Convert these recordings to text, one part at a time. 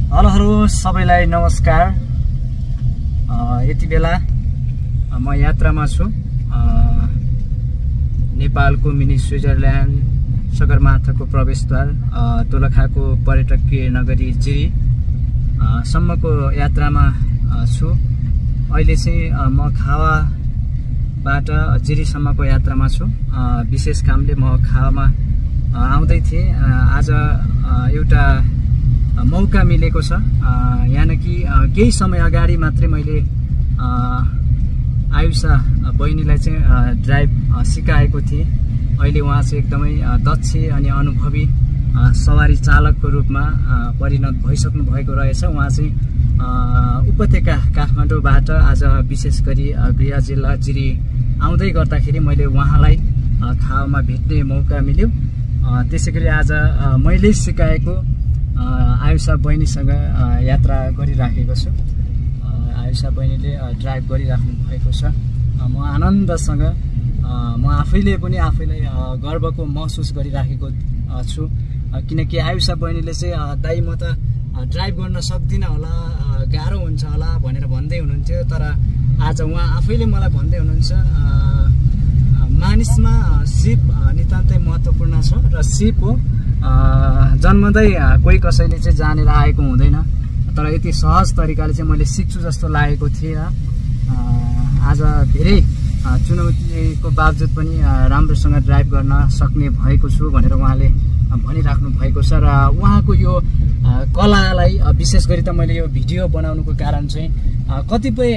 Hello सबैलाई नमस्कार। यति बेला म यात्रामा छु। नेपालको मिनी स्विजरल्यान्ड सगरमाथाको प्रवेशद्वार दोलखाको पर्यटकीय नगरी जिरी सम्मको यात्रामा छु। अहिले चाहिँ म खावाबाट जिरीसम्मको यात्रामा छु। विशेष कामले म खावामा आउँदै थिएँ। आज एउटा मौका मिलेको छ। यानकि केही समय अगाडि मात्रै मैले आयुषा बहिनीलाई चाहिँ ड्राइभ सिकाएको थिएँ। अहिले उहाँ चाहिँ एकदमै दक्ष अनि अनुभवी सवारी चालकको रूपमा परिणत भइसक्नु भएको रहेछ। उहाँ चाहिँ उपत्यका काठमाडौँबाट आज विशेष गरी गृह जिल्ला जिरी आउँदै गर्दाखेरि मैले उहाँलाई खावामा भेट्ने मौका मिल्यो। त्यसैगरी आज मैले सिकाएको आयुषा बहिनीसँग यात्रा गरिराखेको छु। आयुषा बहिनीले ड्राइभ गरिराख्नु भएको छ। म आनन्दसँग म आफैले पनि आफैलाई गर्वको महसुस गरिराखेको छु। किनकि आयुषा बहिनीले चाहिँ दाइ म त ड्राइभ गर्न सक्दिनँ होला, गाह्रो हुन्छ होला भनेर भन्दै हुनुहुन्थ्यो। तर आज उहाँ आफैले मलाई भन्दै हुनुहुन्छ मानिसमा सिप नितान्तै महत्त्वपूर्ण छ र सिप हो। जन्मदै कोही कसैले चाहिँ जानेर आएको हुँदैन, तर यति सहज तरिकाले चाहिँ मैले सिक्छु जस्तो लागेको थिएन। आज धेरै चुनौतीको बावजुद पनि राम्रोसँग ड्राइभ गर्न सक्ने भएको छु भनेर उहाँले भनिराख्नु भएको छ। र उहाँको यो कलालाई विशेष गरी त मैले यो भिडियो बनाउनुको कारण चाहिँ कतिपय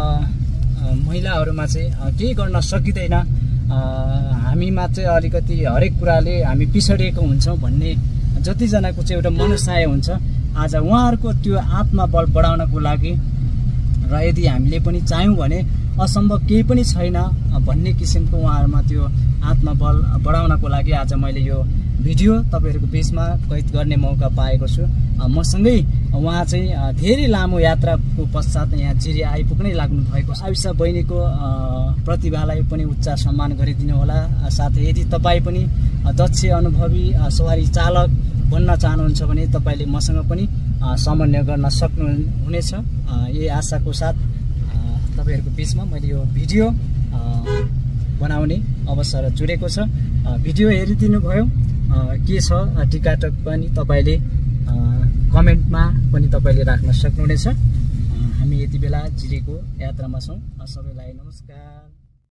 महिलाहरूमा चाहिँ केही गर्न सकिँदैन, हामीमा चाहिँ अलिकति हरेक कुराले हामी पिछडिएको हुन्छौँ भन्ने जतिजनाको चाहिँ एउटा मनसाय हुन्छ। आज उहाँहरूको त्यो आत्मबल बढाउनको लागि र यदि हामीले पनि चाह्यौँ भने असम्भव केही पनि छैन भन्ने किसिमको उहाँहरूमा त्यो आत्मबल बढाउनको लागि आज मैले यो भिडियो तपाईहरूको बीचमा कैद गर्ने मौका पाएको छु। मसँगै उहाँ चाहिँ धेरै लामो यात्राको पश्चात यहाँ जिरी आइपुग्नै लाग्नु भएको छ। आयुषा बहिनीको प्रतिभालाई पनि उच्च सम्मान गरिदिनु होला। साथै यदि तपाईँ पनि दक्ष अनुभवी सवारी चालक बन्न चाहनुहुन्छ भने तपाईँले मसँग पनि समन्वय गर्न सक्नुहुनेछ। यही आशाको साथ तपाईहरूको बीचमा मैले यो भिडियो बनाउने अवसर जुरेको छ। भिडियो हेरिदिनु भयो के छ टिकाटक पनि तपाईँले कमेन्टमा पनि तपाईँले राख्न सक्नुहुनेछ। हामी यति बेला जिरीको यात्रामा छौँ। सबैलाई नमस्कार।